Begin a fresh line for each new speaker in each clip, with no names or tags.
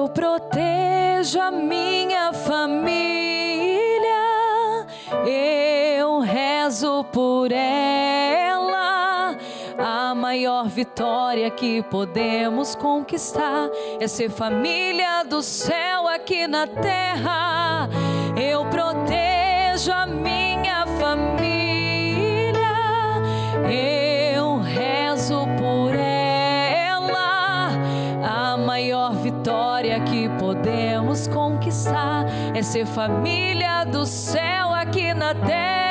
protejo a minha família, eu rezo por ela. A maior vitória que podemos conquistar é ser família do céu aqui na terra. Eu protejo a minha família, eu rezo por ela. A maior vitória que podemos conquistar é ser família do céu aqui na terra.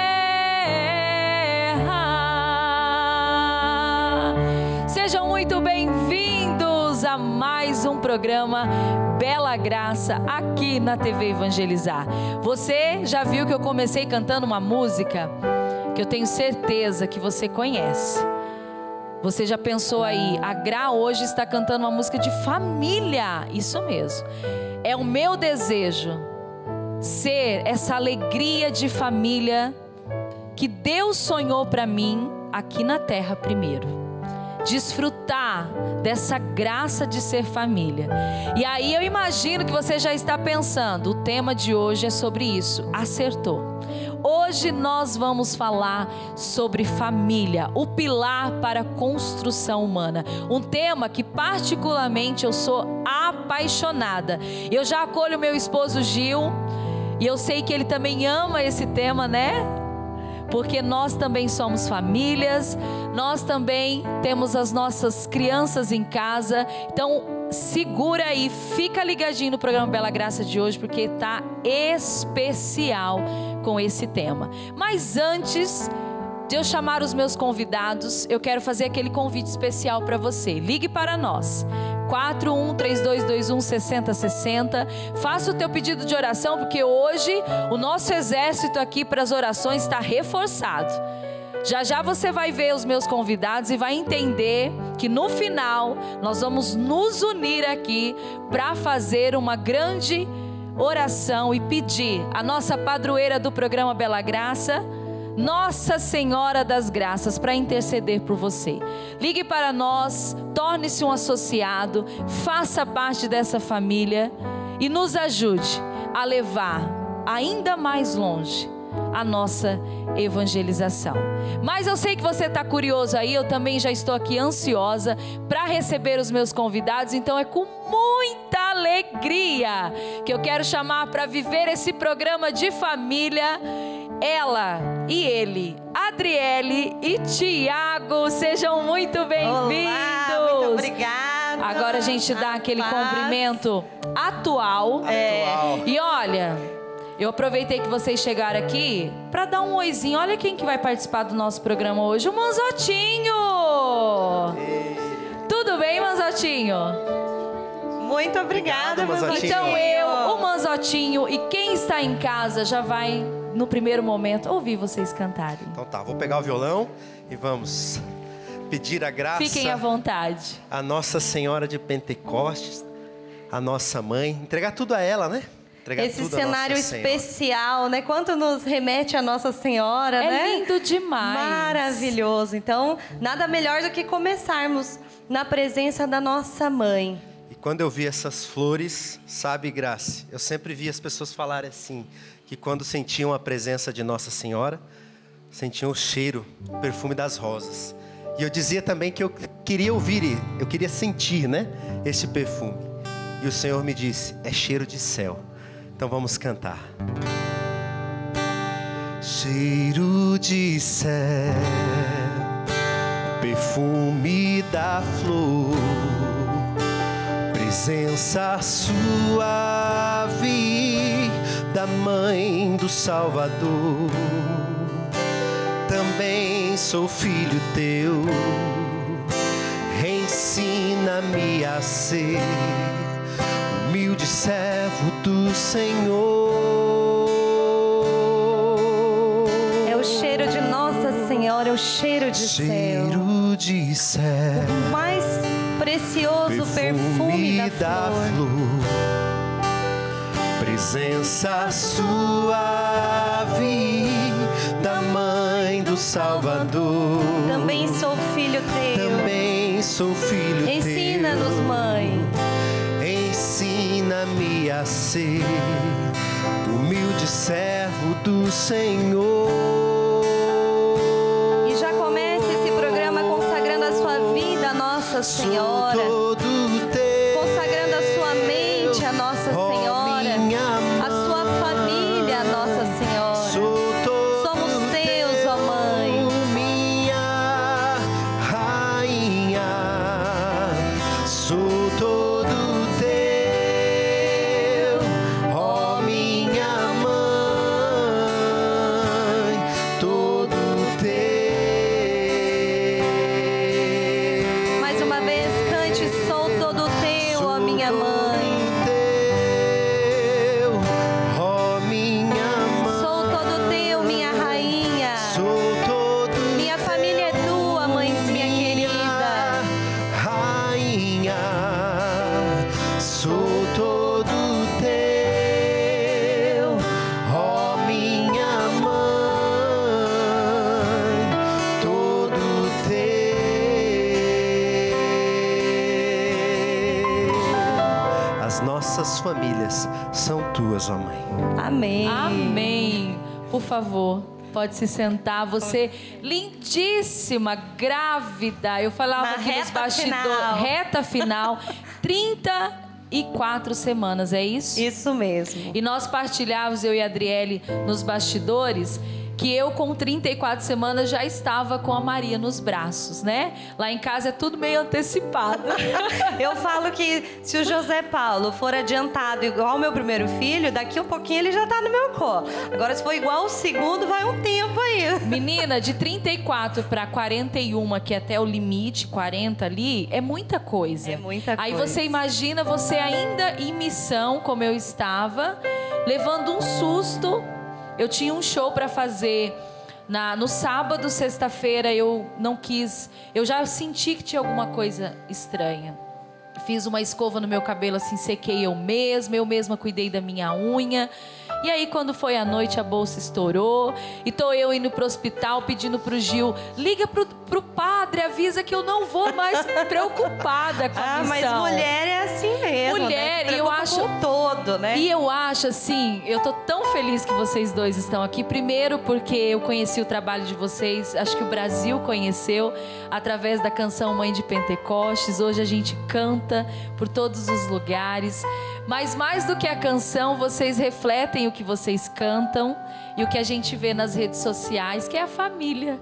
Sejam muito bem-vindos a mais um programa Bela Graça aqui na TV Evangelizar. Você já viu que eu comecei cantando uma música que eu tenho certeza que você conhece. Você já pensou aí, a Gra hoje está cantando uma música de família. Isso mesmo. É o meu desejo ser essa alegria de família que Deus sonhou para mim aqui na terra primeiro. Desfrutar dessa graça de ser família. E aí eu imagino que você já está pensando, o tema de hoje é sobre isso. Acertou. Hoje nós vamos falar sobre família, o pilar para a construção humana. Um tema que particularmente eu sou apaixonada. Eu já acolho meu esposo Gil e eu sei que ele também ama esse tema, né? Porque nós também somos famílias, nós também temos as nossas crianças em casa. Então segura aí, fica ligadinho no programa Bela Graça de hoje, porque tá especial com esse tema. Mas antes de eu chamar os meus convidados, eu quero fazer aquele convite especial para você. Ligue para nós, 4132216060. Faça o teu pedido de oração, porque hoje o nosso exército aqui para as orações está reforçado. Já já você vai ver os meus convidados e vai entender que no final nós vamos nos unir aqui para fazer uma grande oração e pedir a nossa padroeira do programa Bela Graça, Nossa Senhora das Graças, para interceder por você. Ligue para nós, torne-se um associado, faça parte dessa família e nos ajude a levar ainda mais longe a nossa evangelização. Mas eu sei que você está curioso aí, eu também já estou aqui ansiosa para receber os meus convidados, então é com muita alegria que eu quero chamar para viver esse programa de família ela e ele, Adriele e Tiago. Sejam muito bem-vindos.
Olá, muito obrigada.
Agora a gente dá aquele cumprimento atual. E olha, eu aproveitei que vocês chegaram aqui para dar um oizinho. Olha quem que vai participar do nosso programa hoje, o Manzotinho. Tudo bem, Manzotinho?
Muito obrigada, Manzotinho.
Então eu, o Manzotinho e quem está em casa já vai, no primeiro momento, ouvir vocês cantarem.
Então tá, vou pegar o violão e vamos pedir a graça.
Fiquem à vontade.
A Nossa Senhora de Pentecostes, a nossa mãe, entregar tudo a ela, né? Entregar
esse
tudo
cenário especial, né? Quanto nos remete a Nossa Senhora, né?
É lindo demais.
Maravilhoso. Então, nada melhor do que começarmos na presença da nossa mãe.
E quando eu vi essas flores, sabe, Graça, eu sempre vi as pessoas falarem assim, que quando sentiam a presença de Nossa Senhora, sentiam o cheiro, o perfume das rosas. E eu dizia também que eu queria ouvir, eu queria sentir, né, esse perfume. E o Senhor me disse, é cheiro de céu. Então vamos cantar. Cheiro de céu, perfume da flor, presença suave da Mãe do Salvador. Também sou filho teu, ensina-me a ser humilde servo do Senhor.
É o cheiro de Nossa Senhora, é o cheiro de
Cheiro de céu,
o mais precioso perfume da flor.
Presença suave da Mãe do Salvador.
Também sou filho teu.
Também sou filho teu.
Ensina-nos, mãe.
ensina-me a ser humilde servo do Senhor.
E já comece esse programa consagrando a sua vida a Nossa Senhora.
Sou todo teu,
consagrando a sua mente a Nossa Senhora, a sua família a Nossa Senhora. Somos teus, ó Mãe.
Minha rainha, sou todo teu, ó minha mãe, todo teu.
Mais uma vez, cante, sou todo teu, ó minha mãe.
Nossas famílias são tuas, ó Mãe.
Amém.
Amém. Por favor, pode se sentar. Você, lindíssima, grávida. Eu falava aqui nos bastidores. Reta final. 34 semanas, é isso?
Isso mesmo.
E nós partilhávamos, eu e a Adriele, nos bastidores, que eu com 34 semanas já estava com a Maria nos braços, né? Lá em casa é tudo meio antecipado.
Eu falo que se o José Paulo for adiantado igual ao meu primeiro filho, daqui um pouquinho ele já tá no meu colo. Agora, se for igual ao segundo, vai um tempo aí.
Menina, de 34 para 41, que é até o limite, 40 ali, é muita coisa.
É muita coisa.
Aí você imagina você ainda em missão, como eu estava, levando um susto. Eu tinha um show para fazer no sábado, sexta-feira, eu não quis. Eu já senti que tinha alguma coisa estranha. Fiz uma escova no meu cabelo, assim, sequei eu mesma cuidei da minha unha. E aí, quando foi à noite, a bolsa estourou. E tô eu indo pro hospital, pedindo pro Gil, liga pro padre, avisa que eu não vou mais preocupada com a missão.
Mas mulher é assim mesmo,
mulher,
né?
E eu acho
todo, né?
E eu acho assim, eu tô tão feliz que vocês dois estão aqui. Primeiro porque eu conheci o trabalho de vocês, acho que o Brasil conheceu através da canção Mãe de Pentecostes. Hoje a gente canta por todos os lugares. Mas mais do que a canção, vocês refletem o que vocês cantam e o que a gente vê nas redes sociais, que é a família.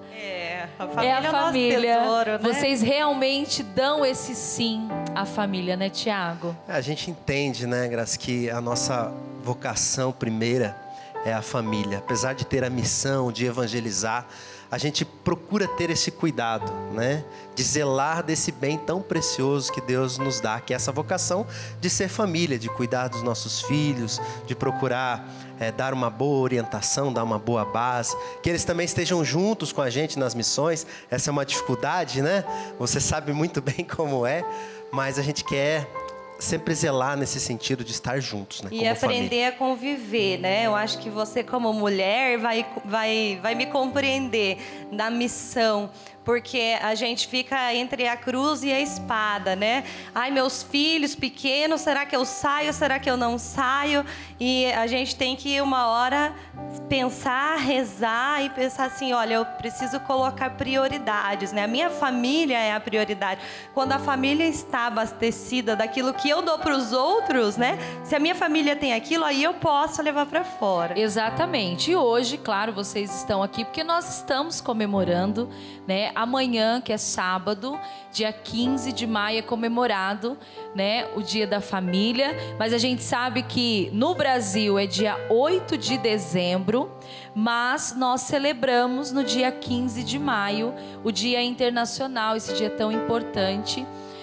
A família é o nosso tesouro, né?
Vocês realmente dão esse sim à família, né, Tiago?
A gente entende, né, Graça, que a nossa vocação primeira é a família. Apesar de ter a missão de evangelizar, a gente procura ter esse cuidado, né? De zelar desse bem tão precioso que Deus nos dá, que é essa vocação de ser família, de cuidar dos nossos filhos, de procurar dar uma boa orientação, dar uma boa base, que eles também estejam juntos com a gente nas missões. Essa é uma dificuldade, né? Você sabe muito bem como é, mas a gente quer sempre zelar nesse sentido de estar juntos, né?
E
como
aprender
família.
a conviver, né? Eu acho que você, como mulher, vai me compreender na missão. Porque a gente fica entre a cruz e a espada, né? Ai, meus filhos pequenos, será que eu saio? Será que eu não saio? E a gente tem que, uma hora, pensar, rezar e pensar assim, olha, eu preciso colocar prioridades, né? A minha família é a prioridade. Quando a família está abastecida daquilo que eu dou para os outros, né? Se a minha família tem aquilo, aí eu posso levar para fora.
Exatamente. E hoje, claro, vocês estão aqui porque nós estamos comemorando, né? Amanhã, que é sábado, dia 15 de maio, é comemorado, né, o Dia da Família. Mas a gente sabe que no Brasil é dia 8 de dezembro, mas nós celebramos no dia 15 de maio, o Dia Internacional, esse dia tão importante.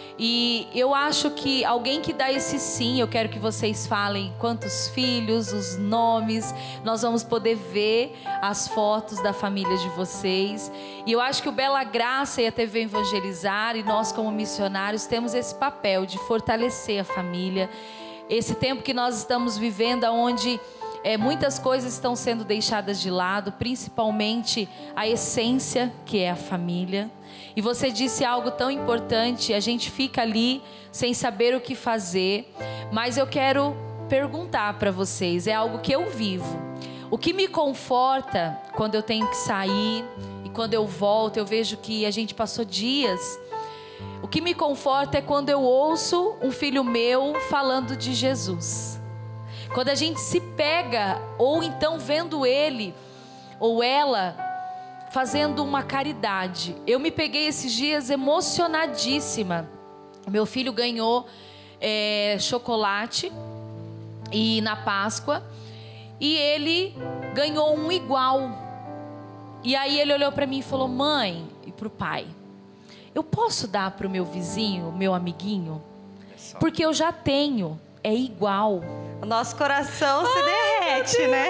E eu acho que alguém que dá esse sim, eu quero que vocês falem quantos filhos, os nomes, nós vamos poder ver as fotos da família de vocês. E eu acho que o Bela Graça e a TV Evangelizar e nós como missionários temos esse papel de fortalecer a família. Esse tempo que nós estamos vivendo onde muitas coisas estão sendo deixadas de lado, principalmente a essência, que é a família. E você disse algo tão importante, a gente fica ali sem saber o que fazer, mas eu quero perguntar para vocês, é algo que eu vivo. O que me conforta quando eu tenho que sair e quando eu volto, eu vejo que a gente passou dias. O que me conforta é quando eu ouço um filho meu falando de Jesus. Quando a gente se pega, ou então vendo ele ou ela fazendo uma caridade. Eu me peguei esses dias emocionadíssima. Meu filho ganhou chocolate e na Páscoa, e ele ganhou um igual. E aí ele olhou para mim e falou: mãe, e para o pai, eu posso dar para o meu vizinho, meu amiguinho? Porque eu já tenho, é igual.
O nosso coração se derrete, né?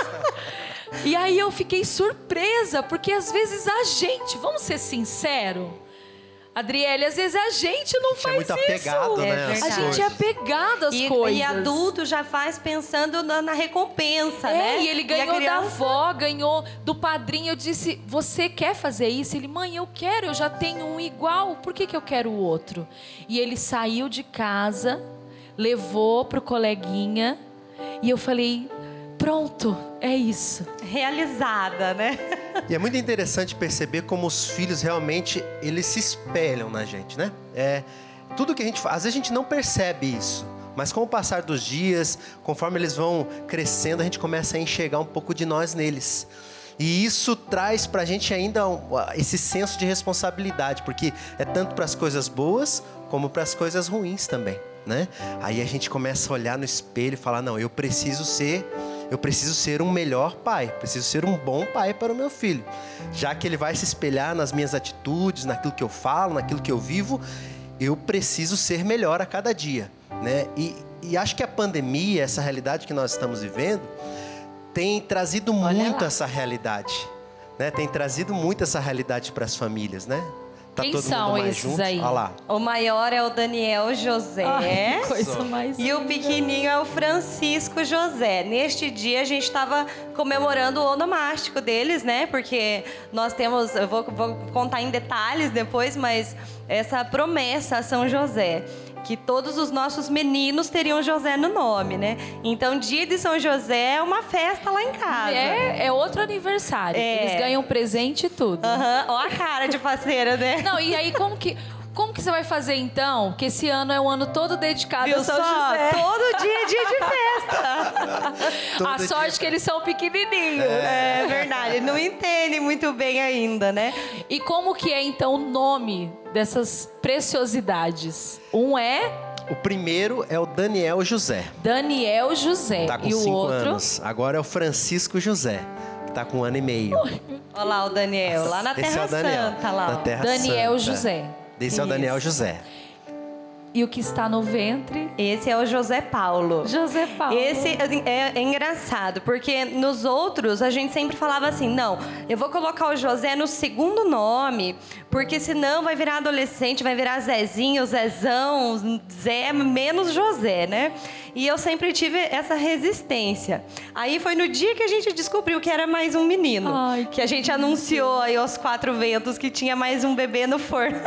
E aí eu fiquei surpresa, porque às vezes a gente, vamos ser sinceros, Adriele, às vezes a gente não faz isso.
É muito apegado, né?
A gente é apegado às coisas.
E adulto já faz pensando na recompensa, né?
E ele ganhou da avó, ganhou do padrinho. Eu disse: você quer fazer isso? Ele: mãe, eu quero, eu já tenho um igual, por que eu quero o outro? E ele saiu de casa, levou pro coleguinha, e eu falei: pronto, é isso.
Realizada, né?
E é muito interessante perceber como os filhos realmente, eles se espelham na gente, né? Tudo que a gente faz, às vezes a gente não percebe isso, mas com o passar dos dias, conforme eles vão crescendo, a gente começa a enxergar um pouco de nós neles. E isso traz pra gente ainda esse senso de responsabilidade, porque é tanto para as coisas boas como para as coisas ruins também, né? Aí a gente começa a olhar no espelho e falar: não, eu preciso ser um melhor pai, preciso ser um bom pai para o meu filho. Já que ele vai se espelhar nas minhas atitudes, naquilo que eu falo, naquilo que eu vivo, eu preciso ser melhor a cada dia, né? E acho que a pandemia, essa realidade que nós estamos vivendo, tem trazido muito essa realidade, né? Tem trazido muito essa realidade para as famílias, né? Tá
Quem
todo
são
mundo mais
esses
junto.
aí?
Olha lá.
O maior é o Daniel José.
Ai, que coisa mais
E o pequenininho é o Francisco José. Neste dia a gente estava comemorando o onomástico deles, né? Porque nós temos, eu vou contar em detalhes depois, mas essa promessa a São José, que todos os nossos meninos teriam José no nome, né? Então, dia de São José é uma festa lá em casa.
É outro aniversário. Eles ganham presente e tudo.
Ó a cara de parceira, né?
Não, e aí como que você vai fazer então? Que esse ano é um ano todo dedicado
Viu
a São
só?
José.
Todo dia é dia de festa.
A sorte que eles são pequenininhos.
É verdade, não entendem muito bem ainda, né?
E como que é então o nome dessas preciosidades? Um é
O primeiro é o Daniel José.
Daniel José.
Tá com
e o
5
outro
anos. Agora é o Francisco José, que tá com 1 ano e meio.
Olha lá o Daniel, lá na
Esse
Terra
é o Daniel,
Santa. Lá,
na Terra
Daniel
Santa.
José.
Esse é o Daniel José.
E o que está no ventre?
Esse é o José Paulo.
José Paulo.
Esse é engraçado, porque nos outros a gente sempre falava assim: não, eu vou colocar o José no segundo nome, porque senão vai virar adolescente, vai virar Zezinho, Zezão, Zé, menos José, né? E eu sempre tive essa resistência. Aí foi no dia que a gente descobriu que era mais um menino.
Ai,
que a gente anunciou aí aos 4 ventos que tinha mais um bebê no forno.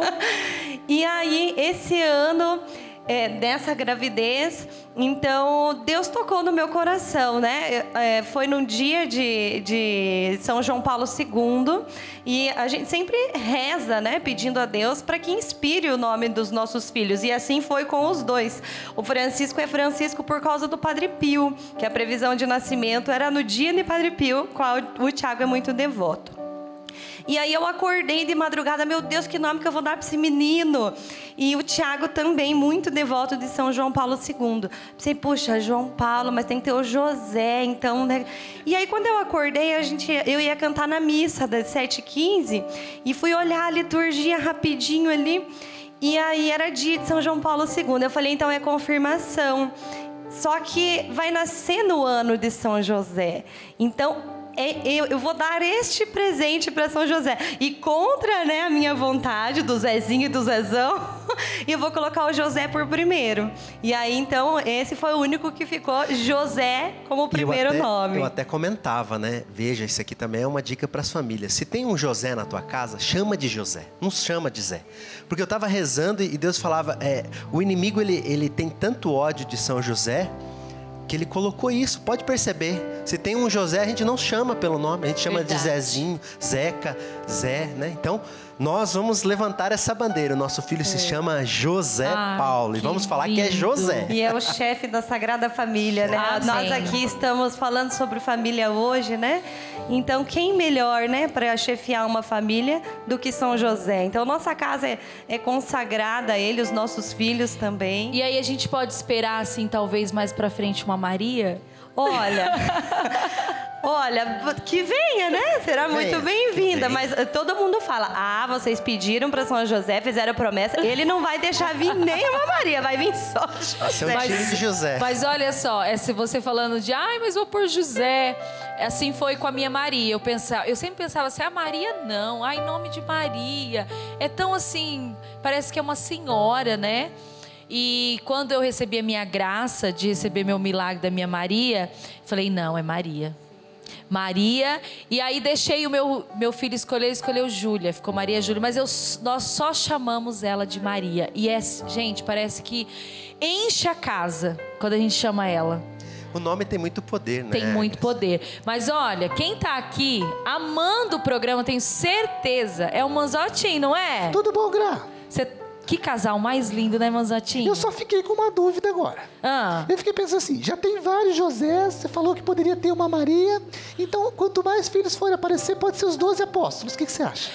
E aí, esse ano, dessa gravidez, então, Deus tocou no meu coração, né? Foi num dia de São João Paulo II, e a gente sempre reza, né? Pedindo a Deus para que inspire o nome dos nossos filhos, e assim foi com os dois. O Francisco é Francisco por causa do Padre Pio, que a previsão de nascimento era no dia de Padre Pio, qual o Tiago é muito devoto. E aí eu acordei de madrugada: meu Deus, que nome que eu vou dar para esse menino? E o Tiago também, muito devoto de São João Paulo II. Pensei: puxa, João Paulo, mas tem que ter o José, então, né? E aí quando eu acordei, eu ia cantar na missa das 7h15 e fui olhar a liturgia rapidinho ali. E aí era dia de São João Paulo II. Eu falei: então é confirmação. Só que vai nascer no ano de São José. Então, eu vou dar este presente para São José. E contra, né, a minha vontade, do Zezinho e do Zezão, eu vou colocar o José por primeiro. E aí, então, esse foi o único que ficou José como primeiro nome.
Eu até comentava, né? Veja, isso aqui também é uma dica para as famílias. Se tem um José na tua casa, chama de José. Não chama de Zé. Porque eu estava rezando e Deus falava, o inimigo, ele tem tanto ódio de São José, que ele colocou isso, pode perceber. Se tem um José, a gente não chama pelo nome, a gente chama de Zezinho, Zeca, Zé, né? Então, nós vamos levantar essa bandeira. O nosso filho se chama José Paulo. E vamos falar que é José.
E é o chefe da Sagrada Família, né? Nós aqui estamos falando sobre família hoje, né? Então, quem melhor, né, para chefiar uma família do que São José? Então, nossa casa é consagrada a ele, os nossos filhos também.
E aí a gente pode esperar, assim, talvez mais pra frente uma Maria?
Olha, que venha, né? Será muito bem-vinda. Mas todo mundo fala, vocês pediram para São José, fizeram promessa. Ele não vai deixar vir nenhuma Maria, vai vir só José.
Mas, de José.
Mas olha só, se você falando de, mas vou pôr José. Assim foi com a minha Maria. Eu sempre pensava assim, Maria não. Em nome de Maria. É tão assim, parece que é uma senhora, né? E quando eu recebi a minha graça de receber meu milagre da minha Maria, falei, não, é Maria. Maria, e aí deixei o meu filho escolheu Júlia, ficou Maria Júlia, mas nós só chamamos ela de Maria. E gente, parece que enche a casa quando a gente chama ela.
O nome tem muito poder, né?
Tem muito poder. Mas olha, quem tá aqui amando o programa, tenho certeza, é o Manzotti, não é?
Tudo bom, Gra?
Que casal mais lindo, né, Manzotti?
Eu só fiquei com uma dúvida agora. Eu fiquei pensando assim, já tem vários Josés, você falou que poderia ter uma Maria, então quanto mais filhos forem aparecer, pode ser os 12 apóstolos. O que você acha?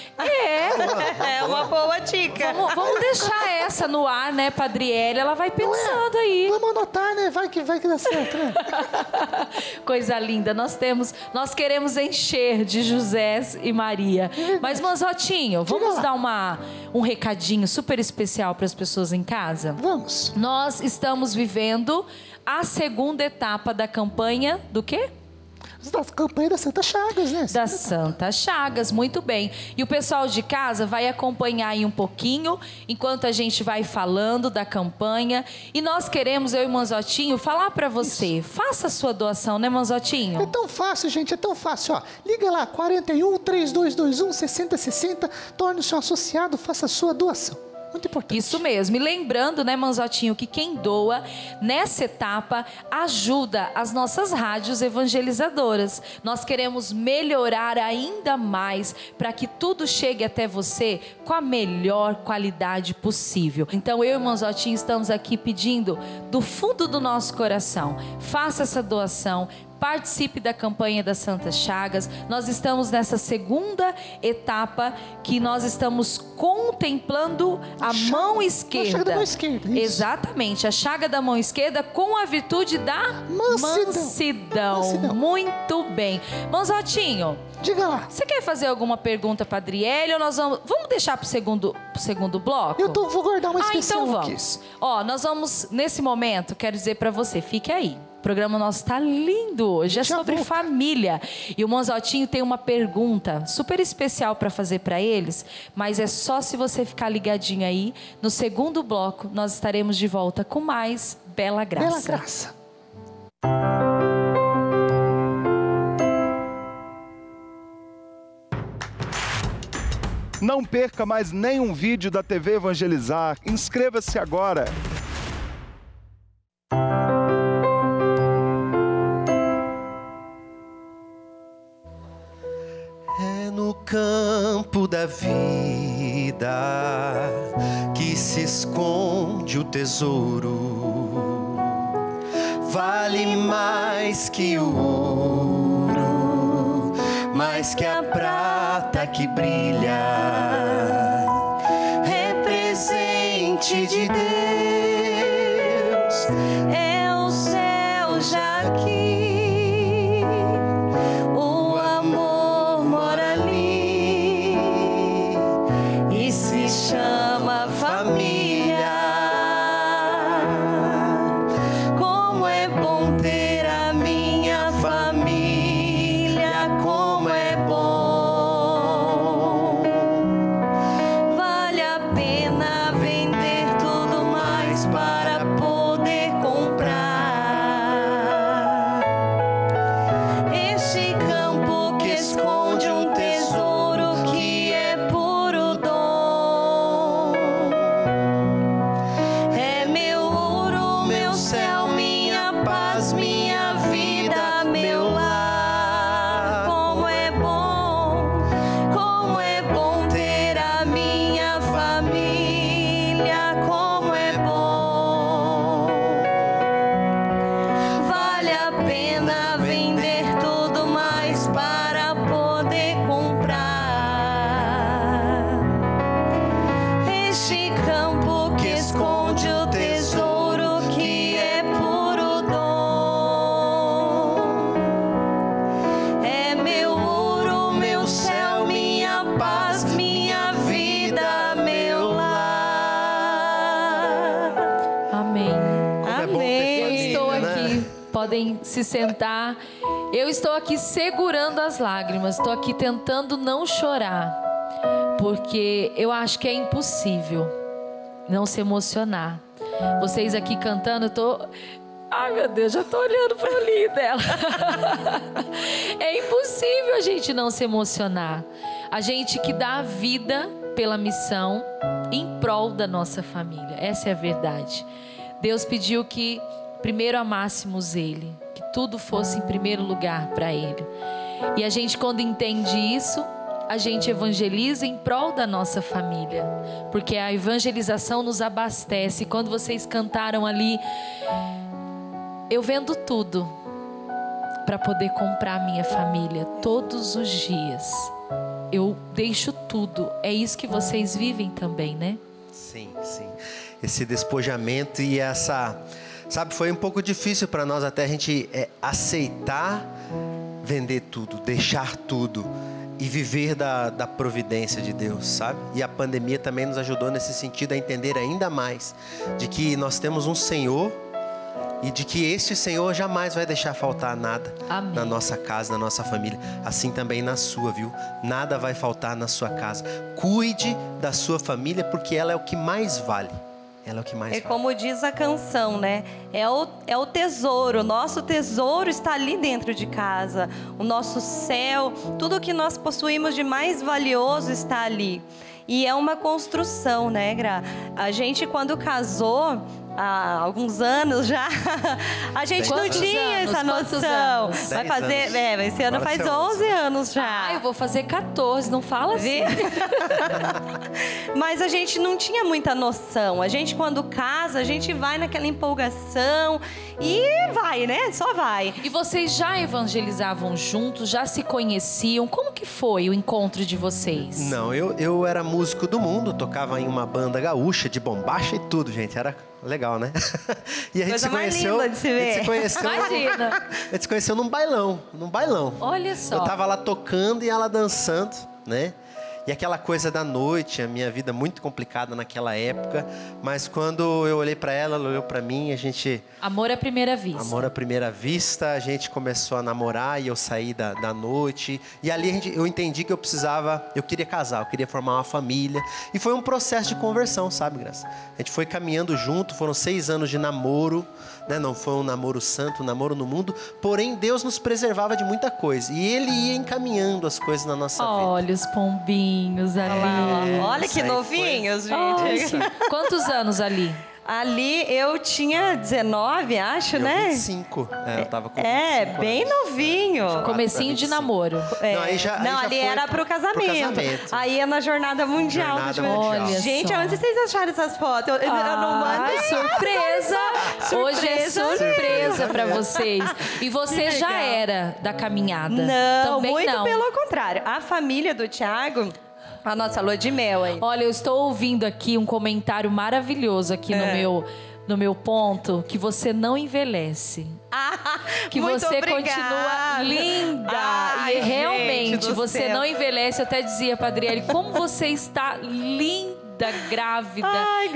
É uma boa dica.
Vamos deixar essa no ar, né, Padriele? Ela vai pensando aí.
Vamos anotar, né? Vai que dá certo, né?
Coisa linda. Nós queremos encher de Josés e Maria. Mas, Manzotinho, vamos dar um recadinho super especial para as pessoas em casa?
Vamos.
Nós estamos vivendo a segunda etapa da campanha do quê?
Da campanha da Santa Chagas, né?
Da Santa Chagas, muito bem. E o pessoal de casa vai acompanhar aí um pouquinho, enquanto a gente vai falando da campanha. E nós queremos, eu e o Manzotinho, falar para você. Faça a sua doação, né, Manzotinho?
É tão fácil, gente, é tão fácil. Liga lá, 41 3221 6060, torne-se um associado, faça a sua doação. Muito importante.
Isso mesmo. E lembrando, né, Manzotinho, que quem doa nessa etapa ajuda as nossas rádios evangelizadoras. Nós queremos melhorar ainda mais para que tudo chegue até você com a melhor qualidade possível. Então, eu e o Manzotinho estamos aqui pedindo do fundo do nosso coração. Faça essa doação. Participe da campanha das Santas Chagas. Nós estamos nessa segunda etapa que nós estamos contemplando a mão esquerda. A chaga da mão esquerda, isso. Exatamente, a chaga da mão esquerda com a virtude da mansidão. Muito bem. Manzotinho,
diga lá.
Você quer fazer alguma pergunta para Adriele ou nós vamos deixar para o segundo bloco?
Vou guardar uma especial.
Então vamos. Nós vamos, nesse momento, quero dizer para você, fique aí. O programa nosso está lindo hoje, é sobre família. E o Manzotinho tem uma pergunta super especial para fazer para eles, mas é só se você ficar ligadinho aí. No segundo bloco, nós estaremos de volta com mais Bela Graça.
Bela Graça.
Não perca mais nenhum vídeo da TV Evangelizar. Inscreva-se agora.
É no campo da vida que se esconde o tesouro. Vale mais que o ouro, mais que a prata que brilha. É presente de Deus, é o céu já aqui. O amor mora ali e se chama família. Como é bom ter a minha família
podem se sentar. Eu estou aqui segurando as lágrimas, estou aqui tentando não chorar, porque eu acho que é impossível não se emocionar. Vocês aqui cantando, eu tô... Ai, meu Deus, já tô olhando pro olhinho dela. É impossível a gente não se emocionar. A gente que dá a vida pela missão em prol da nossa família. Essa é a verdade. Deus pediu que primeiro amássemos Ele, que tudo fosse em primeiro lugar para Ele. E a gente, quando entende isso, a gente evangeliza em prol da nossa família, porque a evangelização nos abastece. Quando vocês cantaram ali, eu vendo tudo para poder comprar minha família todos os dias. Eu deixo tudo. É isso que vocês vivem também, né?
Sim, sim. Esse despojamento e essa... Sabe, foi um pouco difícil para nós até a gente aceitar vender tudo, deixar tudo e viver da providência de Deus, sabe? E a pandemia também nos ajudou nesse sentido a entender ainda mais de que nós temos um Senhor e de que este Senhor jamais vai deixar faltar nada. Amém. Na nossa casa, na nossa família. Assim também na sua, viu? Nada vai faltar na sua casa. Cuide da sua família, porque ela é o que mais vale. Ela é o que mais vale.
Como diz a canção, né? É o tesouro. O nosso tesouro está ali dentro de casa. O nosso céu, tudo que nós possuímos de mais valioso está ali. E é uma construção, né, Gra? A gente, quando casou... há alguns anos já, a gente não tinha essa noção. Vai fazer, esse ano faz 11 anos já.
Eu vou fazer 14, não fala assim.
Mas a gente não tinha muita noção. A gente, quando casa, a gente vai naquela empolgação e vai, né? Só vai.
E vocês já evangelizavam juntos, já se conheciam? Como que foi o encontro de vocês?
Não, eu era músico do mundo, tocava em uma banda gaúcha de bombacha e tudo, gente. Era legal, né? E a gente se conheceu.
Mais linda de se ver.
A gente se conheceu.
Imagina.
A gente se conheceu num bailão.
Olha só.
Eu tava lá tocando e ela dançando, né? E aquela coisa da noite, a minha vida muito complicada naquela época, mas quando eu olhei para ela, ela olhou para mim, a gente...
Amor à primeira vista.
Amor à primeira vista, a gente começou a namorar e eu saí da noite. E ali eu entendi que eu queria casar, eu queria formar uma família. E foi um processo de conversão, sabe, Graça? A gente foi caminhando junto, foram 6 anos de namoro, né? Não foi um namoro santo, um namoro no mundo, porém Deus nos preservava de muita coisa. E Ele ia encaminhando as coisas na nossa vida.
Olha os pombinhos ali.
Olha que novinhos, gente.
Quantos anos ali?
Ali eu tinha 19, acho, né?
25. Eu tava com 25
bem
anos.
novinho.
Comecinho de namoro.
Não,
ali era pro casamento. Aí é na Jornada Mundial.
Olha
gente,
só.
onde vocês acharam essas fotos? Eu não mandei.
Surpresa! Hoje é surpresa para vocês. E você já era da caminhada?
Não,
também
muito
não.
pelo contrário. A família do Thiago... A nossa lua de mel aí.
Olha, eu estou ouvindo aqui um comentário maravilhoso aqui no meu ponto, que você não envelhece. Que você continua linda. E realmente, você não envelhece. Eu até dizia pra Adriele, como você está linda, grávida,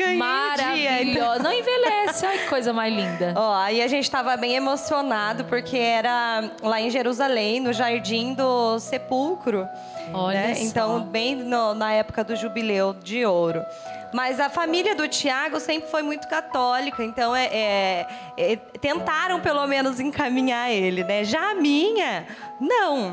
maravilhosa. Não envelhece, olha que coisa mais linda.
Aí a gente tava bem emocionado, porque era lá em Jerusalém, no Jardim do Sepulcro.
Olha só.
Então, bem na época do Jubileu de Ouro. Mas a família do Thiago sempre foi muito católica, então tentaram pelo menos encaminhar ele, né? Já a minha, não.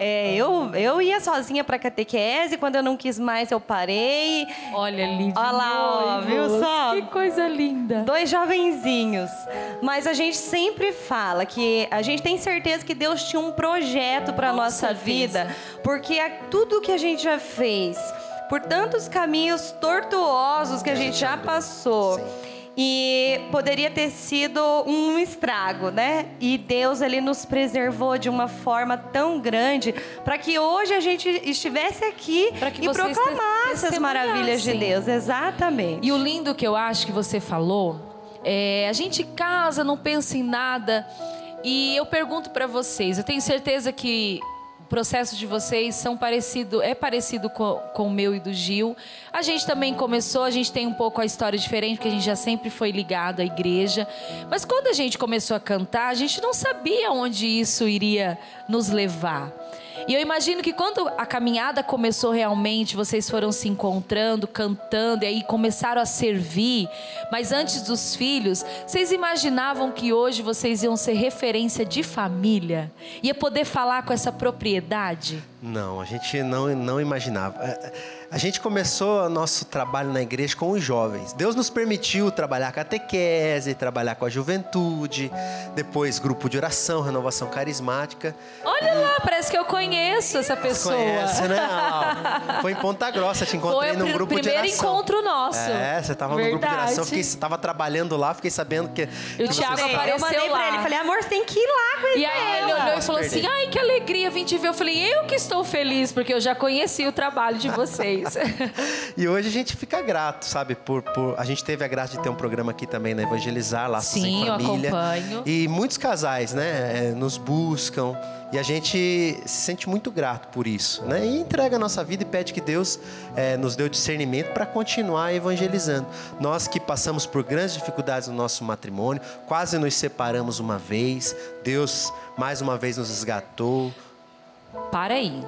Eu ia sozinha para catequese, quando eu não quis mais eu parei.
Olha ali,
olha lá, viu só?
Que coisa linda.
2 jovenzinhos. Mas a gente sempre fala que a gente tem certeza que Deus tinha um projeto para nossa vida, porque tudo que a gente já fez, por tantos caminhos tortuosos que a gente já passou. Sim. E poderia ter sido um estrago, né? E Deus, Ele nos preservou de uma forma tão grande para que hoje a gente estivesse aqui e proclamasse as maravilhas de Deus. Exatamente.
E o lindo que eu acho que você falou, a gente casa, não pensa em nada. E eu pergunto para vocês, eu tenho certeza que processo de vocês é parecido com o meu e do Gil. A gente também começou, a gente tem um pouco a história diferente, porque a gente já sempre foi ligado à igreja. Mas quando a gente começou a cantar, a gente não sabia onde isso iria nos levar. E eu imagino que quando a caminhada começou realmente, vocês foram se encontrando, cantando, e aí começaram a servir. Mas antes dos filhos, vocês imaginavam que hoje vocês iam ser referência de família? Ia poder falar com essa propriedade?
Não, a gente não imaginava. A gente começou o nosso trabalho na igreja com os jovens. Deus nos permitiu trabalhar catequese, trabalhar com a juventude, depois grupo de oração, renovação carismática.
Olha lá, parece que eu conheço essa pessoa.
Conhece, né? Foi em Ponta Grossa, te encontrei num grupo de oração.
Foi o primeiro encontro nosso.
Você estava no grupo de oração, estava trabalhando lá, fiquei sabendo que
o Thiago apareceu lá.
Eu mandei pra ele, falei, amor, você tem que ir lá conhecer.
E aí ele olhou e falou assim, ai, que alegria, vim te ver. Eu falei, eu que estou feliz, porque eu já conheci o trabalho de vocês.
E hoje a gente fica grato, sabe? A gente teve a graça de ter um programa aqui também na Evangelizar, Laços em Família.
Sim, eu acompanho.
E muitos casais, né? Nos buscam. E a gente se sente muito grato por isso, né? E entrega a nossa vida e pede que Deus nos dê o discernimento para continuar evangelizando. Nós que passamos por grandes dificuldades no nosso matrimônio, quase nos separamos uma vez. Deus, mais uma vez, nos resgatou.
Parei.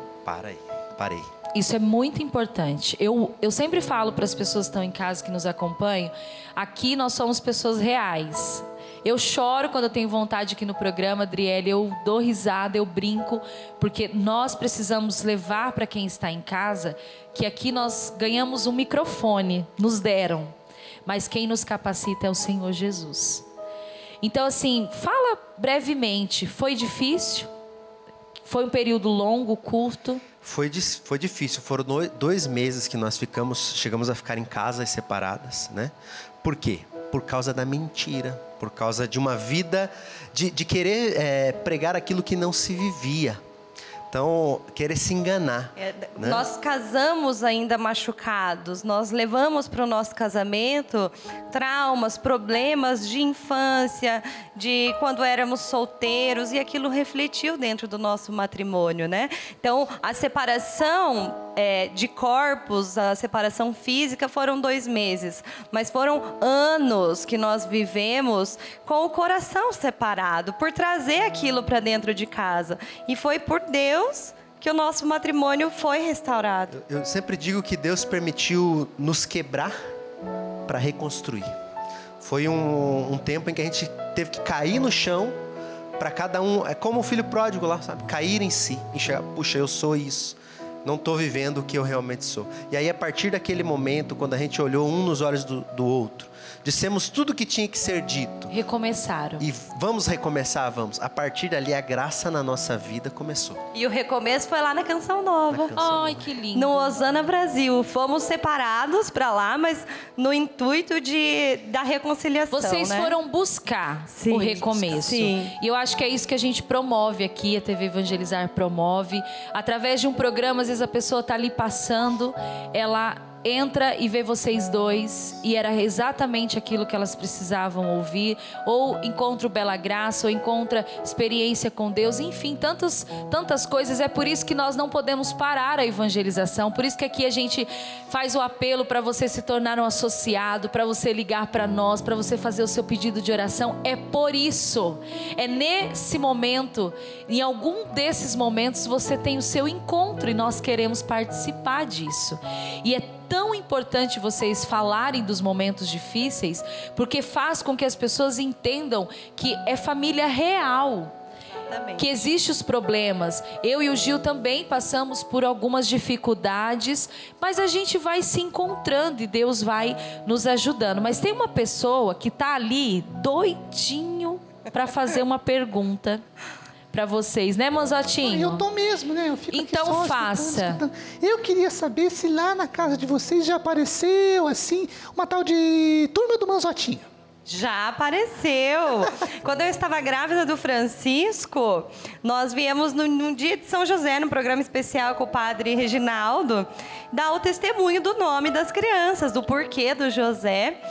Parei.
Isso é muito importante. Eu sempre falo para as pessoas que estão em casa, que nos acompanham, aqui nós somos pessoas reais. Eu choro quando eu tenho vontade aqui no programa, Adriele, eu dou risada, eu brinco, porque nós precisamos levar para quem está em casa que aqui nós ganhamos um microfone, nos deram, mas quem nos capacita é o Senhor Jesus. Então, assim, fala brevemente, foi difícil? Foi um período longo, curto?
Foi difícil, foram 2 meses que nós chegamos a ficar em casas separadas, né? Por quê? Por causa da mentira, por causa de uma vida de querer pregar aquilo que não se vivia. Então, querer se enganar. Né?
Nós casamos ainda machucados. Nós levamos para o nosso casamento traumas, problemas de infância, de quando éramos solteiros. E aquilo refletiu dentro do nosso matrimônio, né? Então, a separação de corpos, a separação física foram 2 meses. Mas foram anos que nós vivemos com o coração separado, por trazer aquilo para dentro de casa. E foi por Deus que o nosso matrimônio foi restaurado.
Eu sempre digo que Deus permitiu nos quebrar para reconstruir. Foi um tempo em que a gente teve que cair no chão para cada um, é como o filho pródigo lá, sabe? Cair em si, enxergar, puxa, eu sou isso. Não estou vivendo o que eu realmente sou. E aí, a partir daquele momento, quando a gente olhou um nos olhos do outro, dissemos tudo o que tinha que ser dito.
Recomeçaram.
E vamos recomeçar, vamos. A partir dali, a graça na nossa vida começou.
E o recomeço foi lá na Canção Nova.
Ai, que lindo.
No Osana Brasil. Fomos separados para lá, mas no intuito da reconciliação.
Vocês foram buscar o recomeço.
Sim.
E eu acho que é isso que a gente promove aqui, a TV Evangelizar promove. Através de um programa, às vezes a pessoa está ali passando, ela entra e vê vocês dois, e era exatamente aquilo que elas precisavam ouvir, ou encontra o Bela Graça, ou encontra experiência com Deus, enfim, tantas coisas. É por isso que nós não podemos parar a evangelização, por isso que aqui a gente faz o apelo para você se tornar um associado, para você ligar para nós, para você fazer o seu pedido de oração. É por isso, é nesse momento, em algum desses momentos você tem o seu encontro, e nós queremos participar disso. E é tão importante vocês falarem dos momentos difíceis, porque faz com que as pessoas entendam que é família real. Exatamente. Que existem os problemas. Eu e o Gil também passamos por algumas dificuldades, mas a gente vai se encontrando e Deus vai nos ajudando. Mas tem uma pessoa que está ali doidinho para fazer uma pergunta para vocês, né, Manzotinho?
Eu tô mesmo, né? Eu fico
então
aqui só
faça.
Escutando. Eu queria saber se lá na casa de vocês já apareceu, assim, uma tal de Turma do Manzotinho.
Já apareceu. Quando eu estava grávida do Francisco, nós viemos num dia de São José, num programa especial com o padre Reginaldo, dar o testemunho do nome das crianças, do porquê do José.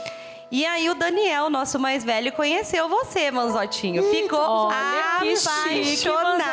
E aí o Daniel, nosso mais velho, conheceu você, Manzotinho. Ficou apaixonado.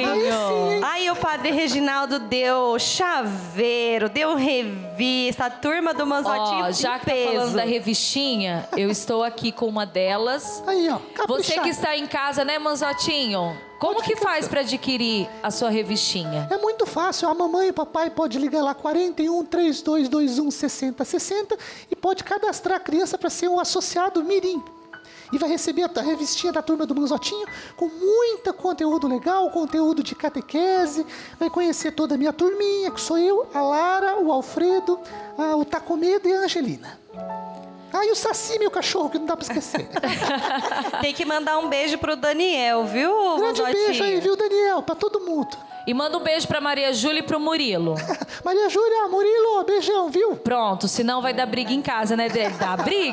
Aí o Padre Reginaldo deu chaveiro, deu revista, a turma do Manzotinho
já que tá falando da revistinha, eu estou aqui com uma delas.
Aí, ó,
Você que está em casa, né, Manzotinho? Como que faz para adquirir a sua revistinha?
É muito fácil. A mamãe e o papai pode ligar lá 41 3221 6060 e pode cadastrar a criança para ser um associado mirim. E vai receber a revistinha da turma do Manzotinho com muito conteúdo legal, conteúdo de catequese. Vai conhecer toda a minha turminha, que sou eu, a Lara, o Alfredo, o Tacomedo e a Angelina. E o Saci, meu cachorro, que não dá pra esquecer.
Tem que mandar um beijo pro Daniel, viu,
Grande beijo aí, viu, Daniel? Pra todo mundo.
E manda um beijo pra Maria Júlia e pro Murilo.
Maria Júlia, Murilo, beijão, viu?
Pronto, senão vai dar briga em casa, né? Dá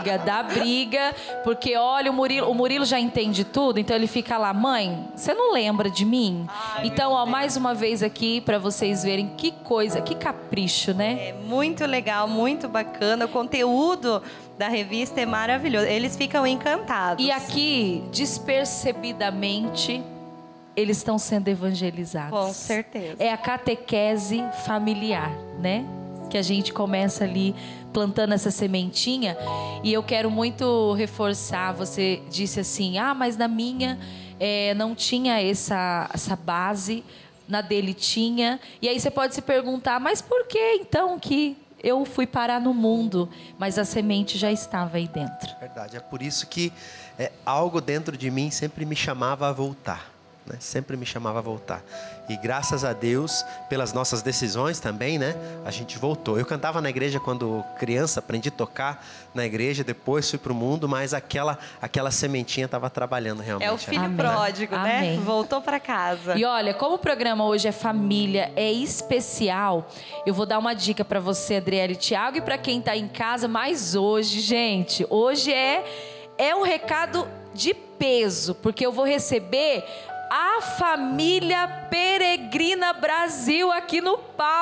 briga, porque olha, o Murilo já entende tudo, então ele fica lá, mãe, você não lembra de mim? Então, ó, mais uma vez aqui pra vocês verem que coisa, que capricho, né?
É muito legal, muito bacana, o conteúdo da revista é maravilhoso, eles ficam encantados.
E aqui, despercebidamente, eles estão sendo evangelizados.
Com certeza.
É a catequese familiar, né? Que a gente começa ali plantando essa sementinha. E eu quero muito reforçar, você disse assim, mas na minha não tinha essa base, na dele tinha. E aí você pode se perguntar, mas por que então que eu fui parar no mundo? Mas a semente já estava aí dentro.
Verdade, é por isso que algo dentro de mim sempre me chamava a voltar. Né? Sempre me chamava a voltar. E graças a Deus, pelas nossas decisões também, né? A gente voltou. Eu cantava na igreja quando criança, aprendi a tocar na igreja, depois fui para o mundo, mas aquela sementinha estava trabalhando realmente.
É o filho pródigo, né?
Amém.
Voltou para casa.
E olha, como o programa hoje é família, é especial, eu vou dar uma dica para você, Adriele e Thiago, e para quem está em casa, mas hoje, gente, hoje é um recado de peso, porque eu vou receber a família Peregrina Brasil aqui no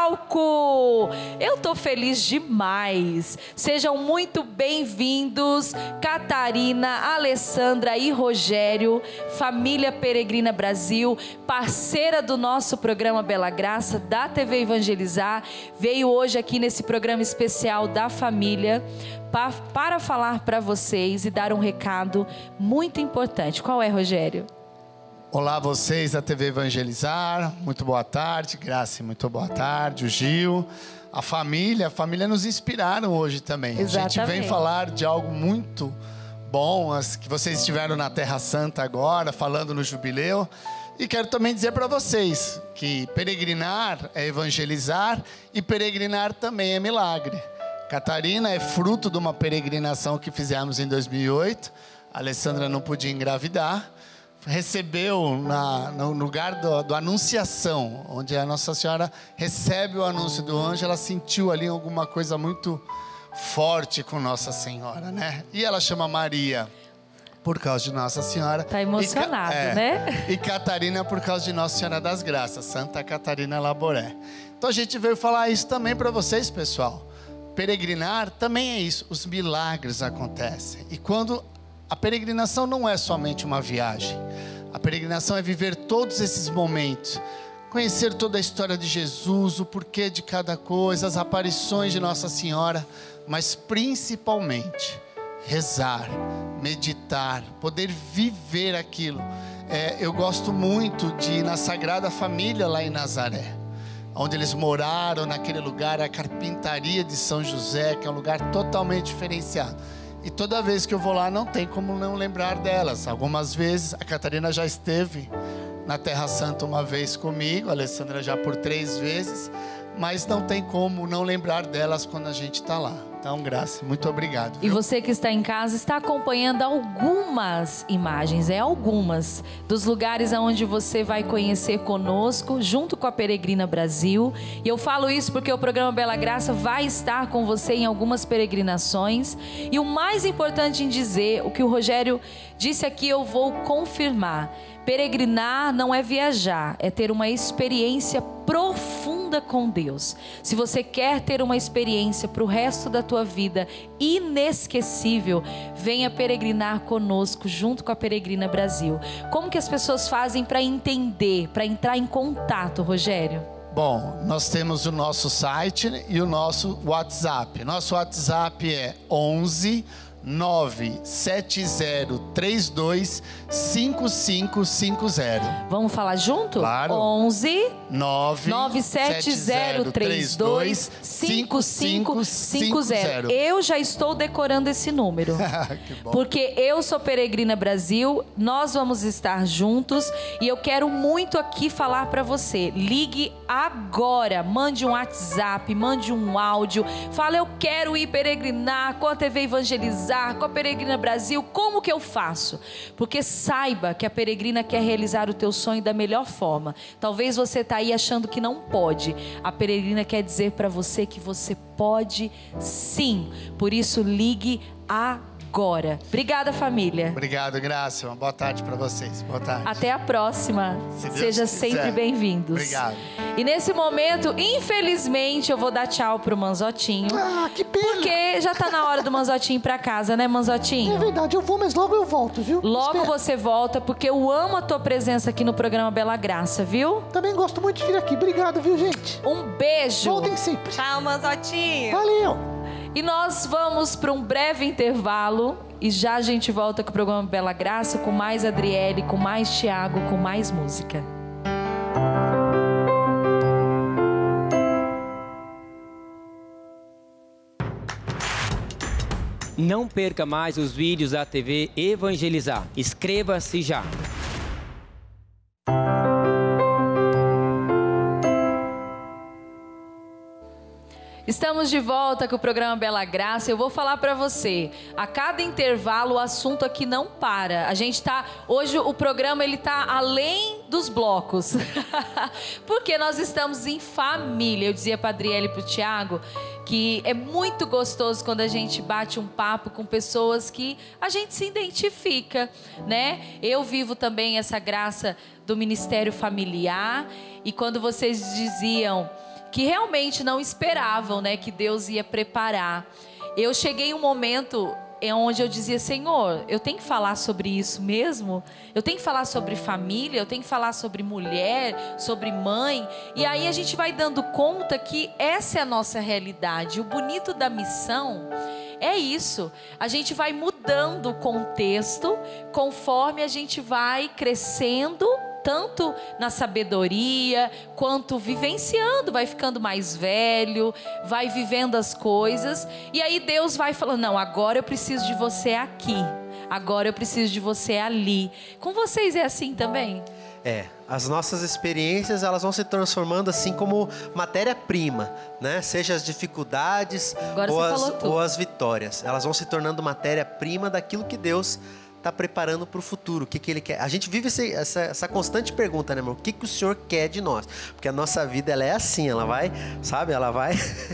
palco. Eu tô feliz demais. Sejam muito bem-vindos, Catarina, Alessandra e Rogério, família Peregrina Brasil, parceira do nosso programa Bela Graça, da TV Evangelizar, veio hoje aqui nesse programa especial da família para falar para vocês e dar um recado muito importante. Qual é, Rogério?
Olá vocês da TV Evangelizar, muito boa tarde, Graça, muito boa tarde, o Gil, a família nos inspiraram hoje também.
Exatamente.
A gente vem falar de algo muito bom, que vocês estiveram na Terra Santa agora, falando no Jubileu, e quero também dizer para vocês que peregrinar é evangelizar e peregrinar também é milagre. Catarina é fruto de uma peregrinação que fizemos em 2008, a Alessandra não podia engravidar, recebeu no lugar do Anunciação, onde a Nossa Senhora recebe o anúncio do anjo, ela sentiu ali alguma coisa muito forte com Nossa Senhora, né? E ela chama Maria por causa de Nossa Senhora.
Tá emocionado, né?
E Catarina por causa de Nossa Senhora das Graças, Santa Catarina Laboré. Então a gente veio falar isso também para vocês, pessoal. Peregrinar também é isso, os milagres acontecem. E quando a peregrinação não é somente uma viagem. A peregrinação é viver todos esses momentos. Conhecer toda a história de Jesus, o porquê de cada coisa, as aparições de Nossa Senhora. Mas principalmente, rezar, meditar, poder viver aquilo. Eu gosto muito de ir na Sagrada Família lá em Nazaré. Onde eles moraram naquele lugar, a Carpintaria de São José, que é um lugar totalmente diferenciado. E toda vez que eu vou lá, não tem como não lembrar delas. Algumas vezes, a Catarina já esteve na Terra Santa uma vez comigo, a Alessandra já por 3 vezes, mas não tem como não lembrar delas quando a gente está lá. Então, Graça, muito obrigado.
E você que está em casa está acompanhando algumas imagens, algumas dos lugares onde você vai conhecer conosco, junto com a Peregrina Brasil. E eu falo isso porque o programa Bela Graça vai estar com você em algumas peregrinações. E o mais importante em dizer, o que o Rogério disse aqui, eu vou confirmar. Peregrinar não é viajar, é ter uma experiência profunda profunda com Deus, se você quer ter uma experiência para o resto da tua vida inesquecível, venha peregrinar conosco junto com a Peregrina Brasil. Como que as pessoas fazem para entender, para entrar em contato, Rogério?
Bom, nós temos o nosso site e o nosso WhatsApp. Nosso WhatsApp é 11 97032 5550.
Vamos falar junto?
Claro.
11
97032
5550. Eu já estou decorando esse número.
Que bom.
Porque eu sou Peregrina Brasil, nós vamos estar juntos e eu quero muito aqui falar para você. Ligue agora, mande um WhatsApp, mande um áudio, fala: eu quero ir peregrinar com a TV Evangelizar, com a Peregrina Brasil, como que eu faço? Porque saiba que a Peregrina quer realizar o teu sonho da melhor forma. Talvez você está aí achando que não pode. A Peregrina quer dizer para você que você pode sim. Por isso, ligue agora. Obrigada, família.
Obrigado, Graça. Uma boa tarde para vocês. Boa tarde.
Até a próxima. Seja sempre bem-vindos.
Obrigado.
E nesse momento, infelizmente, eu vou dar tchau pro Manzotinho.
Ah, que pena.
Porque já tá na hora do Manzotinho ir pra casa, né, Manzotinho?
É verdade, eu vou, mas logo eu volto, viu?
Logo
Espera.
você volta, porque eu amo a tua presença aqui no programa Bela Graça, viu?
Também gosto muito de vir aqui. Obrigado, viu, gente?
Um beijo.
Voltem sempre.
Tchau, Manzotinho.
Valeu.
E nós vamos para um breve intervalo e já a gente volta com o programa Bela Graça, com mais Adriele, com mais Tiago, com mais música.
Não perca mais os vídeos da TV Evangelizar. Inscreva-se já.
Estamos de volta com o programa Bela Graça. Eu vou falar para você, a cada intervalo o assunto aqui não para. A gente tá, hoje o programa ele tá além dos blocos. Porque nós estamos em família. Eu dizia para a Adriele e para o Tiago que é muito gostoso quando a gente bate um papo com pessoas que a gente se identifica, né? Eu vivo também essa graça do ministério familiar, e quando vocês diziam que realmente não esperavam, né, que Deus ia preparar, eu cheguei em um momento onde eu dizia: Senhor, eu tenho que falar sobre isso mesmo? Eu tenho que falar sobre família? Eu tenho que falar sobre mulher, sobre mãe? E aí a gente vai dando conta que essa é a nossa realidade. O bonito da missão é isso. A gente vai mudando o contexto conforme a gente vai crescendo, tanto na sabedoria, quanto vivenciando, vai ficando mais velho, vai vivendo as coisas, e aí Deus vai falando: não, agora eu preciso de você aqui, agora eu preciso de você ali. Com vocês é assim também?
As nossas experiências, elas vão se transformando assim como matéria-prima, né? Seja as dificuldades ou as vitórias, elas vão se tornando matéria-prima daquilo que Deus está preparando para o futuro, o que Ele quer. A gente vive essa constante pergunta, né, amor? O que o Senhor quer de nós? Porque a nossa vida, ela é assim, ela vai, sabe? Ela vai...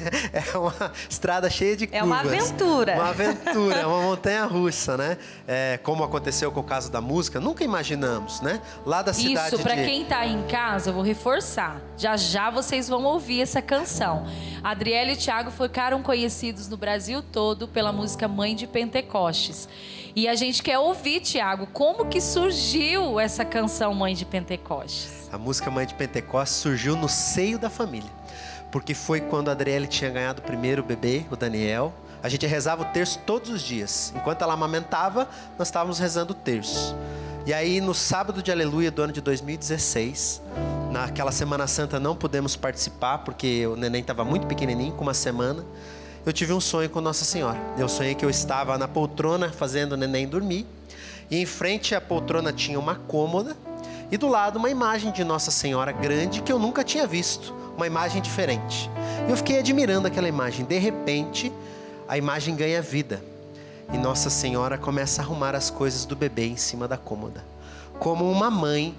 é uma estrada cheia de curvas.
É uma aventura.
Uma aventura, é uma montanha-russa, né? Como aconteceu com o caso da música, nunca imaginamos, né? Lá da cidade
Isso, para quem está em casa, eu vou reforçar. Já já vocês vão ouvir essa canção. A Adriele e o Tiago ficaram conhecidos no Brasil todo pela música Mãe de Pentecostes. E a gente quer ouvir, Tiago, como que surgiu essa canção Mãe de Pentecostes?
A música Mãe de Pentecostes surgiu no seio da família. Porque foi quando a Adriele tinha ganhado o primeiro bebê, o Daniel. A gente rezava o terço todos os dias. Enquanto ela amamentava, nós estávamos rezando o terço. E aí, no sábado de Aleluia do ano de 2016, naquela Semana Santa não pudemos participar, porque o neném estava muito pequenininho, com uma semana. Eu tive um sonho com Nossa Senhora. Eu sonhei que eu estava na poltrona fazendo o neném dormir. E em frente à poltrona tinha uma cômoda. E do lado uma imagem de Nossa Senhora grande que eu nunca tinha visto. Uma imagem diferente. Eu fiquei admirando aquela imagem. De repente, a imagem ganha vida. E Nossa Senhora começa a arrumar as coisas do bebê em cima da cômoda. Como uma mãe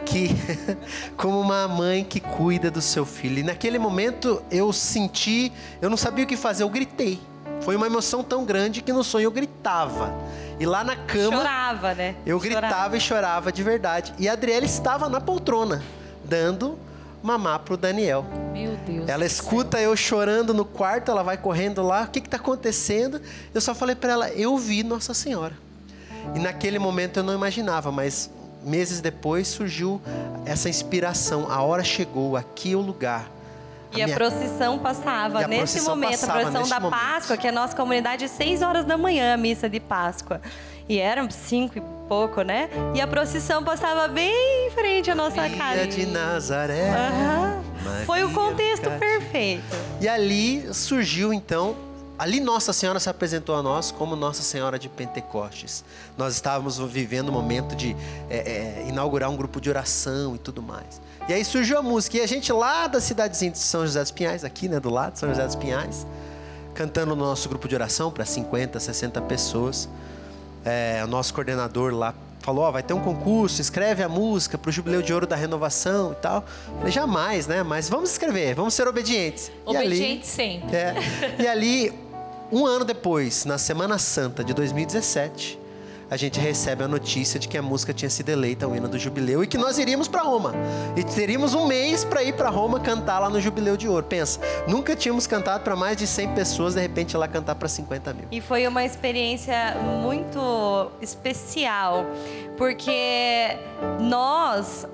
que cuida do seu filho. E naquele momento eu não sabia o que fazer, eu gritei. Foi uma emoção tão grande que no sonho eu gritava. E lá na cama...
Chorava, né?
Eu gritava e chorava de verdade. E a Adriele estava na poltrona, dando mamar pro Daniel.
Meu Deus. Deus
Ela
do
escuta eu chorando no quarto, ela vai correndo lá, o que está acontecendo? Eu só falei para ela, eu vi Nossa Senhora. E naquele momento eu não imaginava, mas meses depois surgiu essa inspiração. A hora chegou, aqui é o lugar.
E a procissão passava nesse momento, a procissão da Páscoa, que a nossa comunidade, 6 horas da manhã, a missa de Páscoa. E eram 5 e pouco, né? E a procissão passava bem em frente à nossa casa.
Maria de Nazaré.
Foi o contexto perfeito.
E ali surgiu, então, ali Nossa Senhora se apresentou a nós como Nossa Senhora de Pentecostes. Nós estávamos vivendo um momento de inaugurar um grupo de oração e tudo mais. E aí surgiu a música. E a gente lá da cidadezinha de São José dos Pinhais, aqui, né, do lado, São José dos Pinhais, cantando no nosso grupo de oração para 50, 60 pessoas. O nosso coordenador lá falou, vai ter um concurso, escreve a música para o Jubileu de Ouro da Renovação e tal. Eu falei, jamais, né? Mas vamos escrever, vamos ser obedientes.
Obedientes sempre.
E ali, um ano depois, na Semana Santa de 2017, a gente recebe a notícia de que a música tinha sido eleita o hino do Jubileu e que nós iríamos para Roma. E teríamos um mês para ir para Roma cantar lá no Jubileu de Ouro. Pensa, nunca tínhamos cantado para mais de 100 pessoas, de repente ir lá cantar para 50 mil.
E foi uma experiência muito especial, porque nós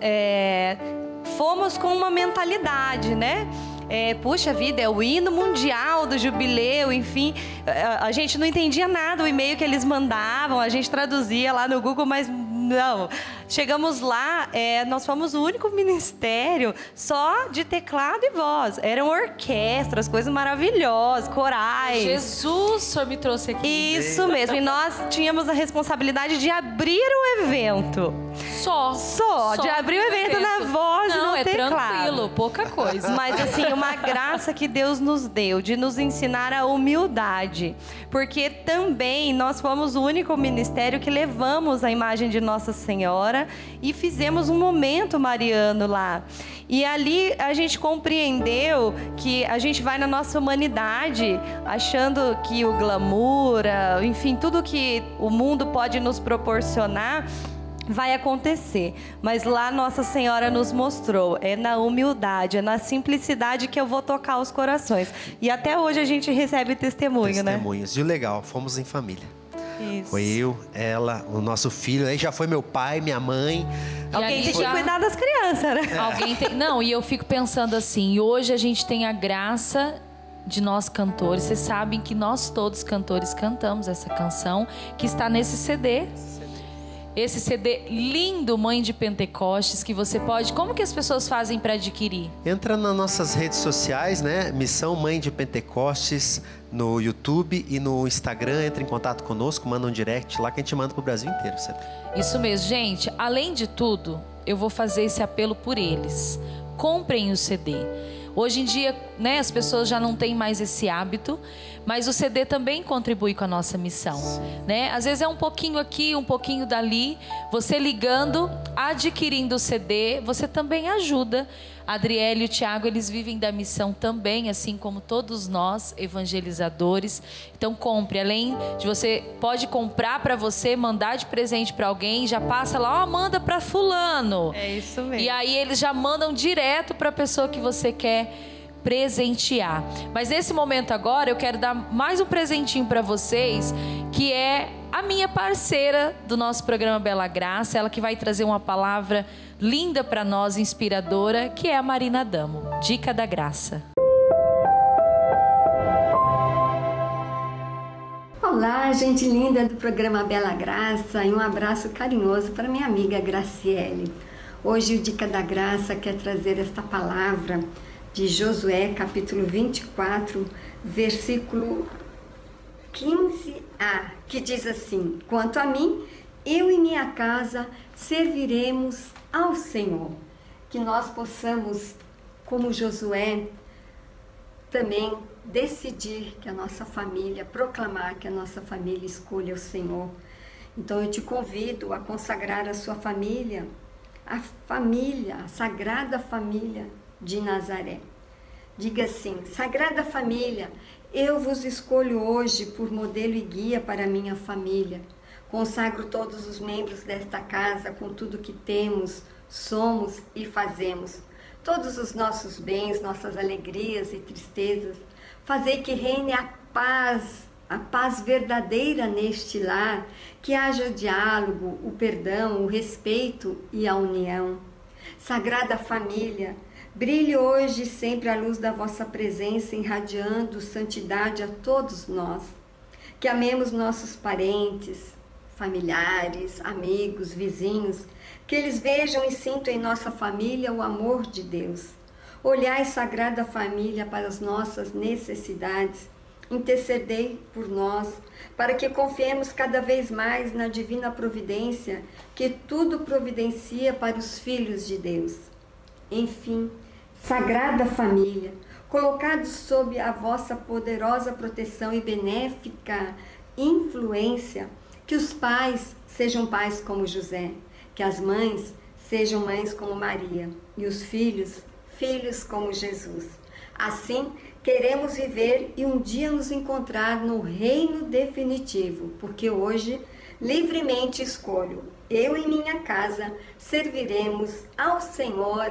fomos com uma mentalidade, né? Puxa vida, é o hino mundial do Jubileu, enfim. A gente não entendia nada, o e-mail que eles mandavam, a gente traduzia lá no Google, mas não. Chegamos lá, nós fomos o único ministério só de teclado e voz. Eram orquestras, coisas maravilhosas, corais.
Jesus, o Senhor me trouxe aqui.
Isso mesmo, e nós tínhamos a responsabilidade de abrir o evento. Só de abrir o evento na voz e no teclado.
Não, é tranquilo, pouca coisa.
Mas assim, uma graça que Deus nos deu de nos ensinar a humildade. Porque também nós fomos o único ministério que levamos a imagem de Nossa Senhora e fizemos um momento mariano lá. E ali a gente compreendeu que a gente vai na nossa humanidade, achando que o glamour, enfim, tudo que o mundo pode nos proporcionar vai acontecer, mas lá Nossa Senhora nos mostrou, é na humildade, é na simplicidade que eu vou tocar os corações. E até hoje a gente recebe testemunhos, né?
Testemunhos. E o legal, fomos em família.
Isso.
Foi eu, ela, o nosso filho, aí já foi meu pai, minha mãe.
Alguém tem que cuidar das crianças, né?
Alguém tem... Não, e eu fico pensando assim, hoje a gente tem a graça de nós cantores. Vocês sabem que nós todos cantores cantamos essa canção que está nesse CD. Esse CD lindo, Mãe de Pentecostes, que você pode... Como que as pessoas fazem para adquirir?
Entra nas nossas redes sociais, né? Missão Mãe de Pentecostes, no YouTube e no Instagram. Entra em contato conosco, manda um direct lá que a gente manda pro Brasil inteiro, sempre.
Isso mesmo, gente. Além de tudo, eu vou fazer esse apelo por eles. Comprem o CD. Hoje em dia, né, as pessoas já não têm mais esse hábito, mas o CD também contribui com a nossa missão, né? Às vezes é um pouquinho aqui, um pouquinho dali. Você ligando, adquirindo o CD, você também ajuda. A Adriele e o Tiago, eles vivem da missão também, assim como todos nós, evangelizadores. Então compre, além de você pode comprar para você, mandar de presente para alguém, já passa lá, manda para fulano.
É isso mesmo.
E aí eles já mandam direto para a pessoa que você quer presentear. Mas nesse momento agora eu quero dar mais um presentinho para vocês, que é a minha parceira do nosso programa Bela Graça, ela que vai trazer uma palavra linda para nós, inspiradora, que é a Marina Adamo. Dica da Graça.
Olá, gente linda do programa Bela Graça, e um abraço carinhoso para minha amiga Graciele. Hoje o Dica da Graça quer trazer esta palavra de Josué, capítulo 24, versículo 15a, que diz assim: quanto a mim, eu e minha casa serviremos ao Senhor. Que nós possamos, como Josué, também decidir que a nossa família, proclamar que a nossa família escolha o Senhor. Então eu te convido a consagrar a sua família, a Sagrada Família de Nazaré. Diga assim: Sagrada Família, eu vos escolho hoje por modelo e guia para a minha família. Consagro todos os membros desta casa com tudo que temos, somos e fazemos. todos os nossos bens, nossas alegrias e tristezas. Fazei que reine a paz verdadeira neste lar, que haja o diálogo, o perdão, o respeito e a união. Sagrada Família, brilhe hoje e sempre a luz da vossa presença, irradiando santidade a todos nós. Que amemos nossos parentes, familiares, amigos, vizinhos, que eles vejam e sintam em nossa família o amor de Deus. Olhai, Sagrada Família, para as nossas necessidades. Intercedei por nós, para que confiemos cada vez mais na divina providência, que tudo providencia para os filhos de Deus. Enfim, Sagrada Família, colocados sob a vossa poderosa proteção e benéfica influência, que os pais sejam pais como José, que as mães sejam mães como Maria, e os filhos, filhos como Jesus. Assim, queremos viver e um dia nos encontrar no reino definitivo, porque hoje livremente escolho, eu e minha casa serviremos ao Senhor.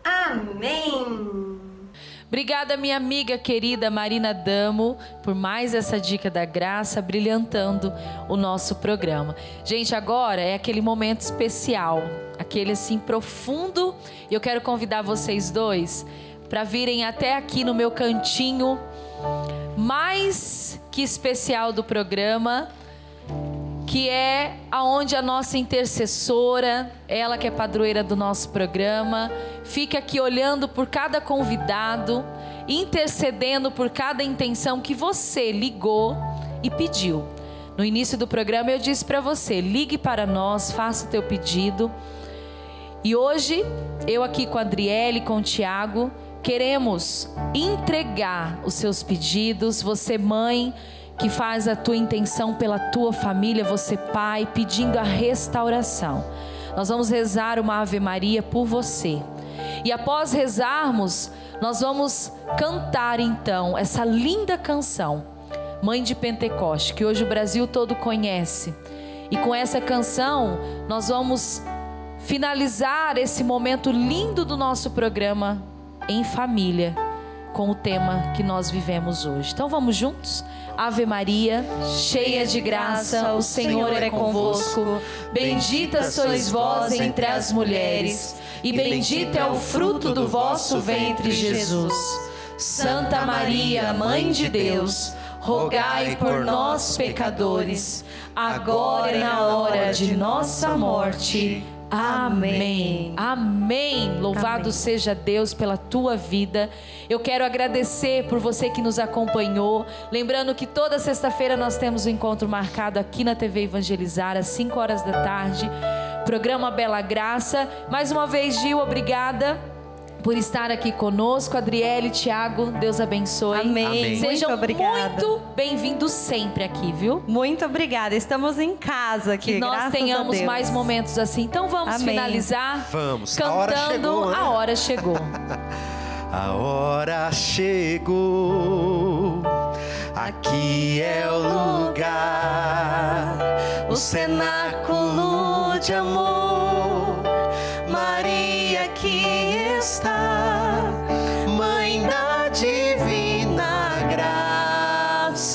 Amém!
Obrigada, minha amiga querida Marina Damo, por mais essa dica da graça, brilhantando o nosso programa. Gente, agora é aquele momento especial, aquele assim profundo, e eu quero convidar vocês dois para virem até aqui no meu cantinho mais que especial do programa, que é aonde a nossa intercessora, ela que é padroeira do nosso programa, fica aqui olhando por cada convidado, intercedendo por cada intenção que você ligou e pediu. No início do programa eu disse para você, ligue para nós, faça o teu pedido. E hoje, eu aqui com a Adriele, com o Tiago, queremos entregar os seus pedidos. Você, mãe, que faz a tua intenção pela tua família, você, pai, pedindo a restauração. Nós vamos rezar uma Ave Maria por você. E após rezarmos, nós vamos cantar então essa linda canção, Mãe de Pentecoste, que hoje o Brasil todo conhece. E com essa canção, nós vamos finalizar esse momento lindo do nosso programa em família, com o tema que nós vivemos hoje. Então vamos juntos? Ave Maria, cheia de graça, o Senhor é convosco. Bendita sois vós entre as mulheres, e bendito é o fruto do vosso ventre, Jesus. Santa Maria, Mãe de Deus, rogai por nós, pecadores, agora e na hora de nossa morte. Amém. Amém. Louvado
Amém.
Seja Deus pela tua vida. Eu quero agradecer por você que nos acompanhou. Lembrando que toda sexta-feira nós temos um encontro marcado aqui na TV Evangelizar, às 5 horas da tarde. Programa Bela Graça. Mais uma vez, Gil, obrigada por estar aqui conosco. Adriele, Tiago, Deus abençoe.
Amém.
Sejam
Muito obrigada.
muito bem-vindos sempre aqui, viu?
Muito obrigada. Estamos em casa aqui,
Que nós
graças
tenhamos
a Deus.
mais momentos assim. Então vamos
Amém.
finalizar
Vamos.
cantando
A hora chegou, né?
A Hora Chegou.
A hora chegou, aqui é o lugar, o cenáculo de amor. Maria aqui está, Mãe da divina graça.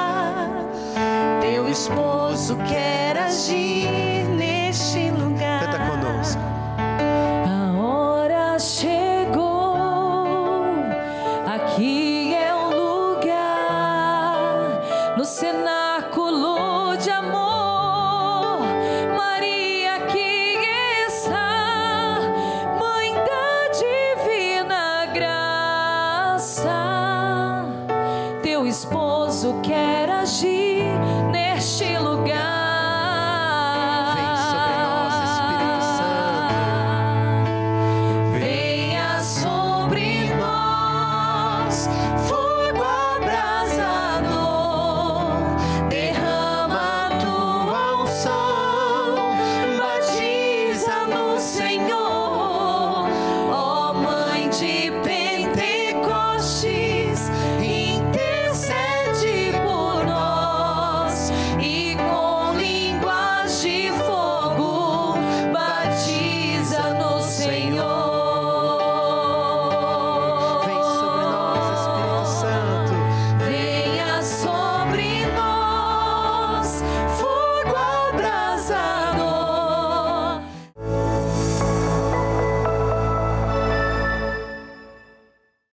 Teu esposo quer agir neste lugar. Canta conosco.
A hora chegou, aqui é o lugar, no cenáculo de amor. Maria aqui está, Mãe da divina graça. Teu esposo quer agir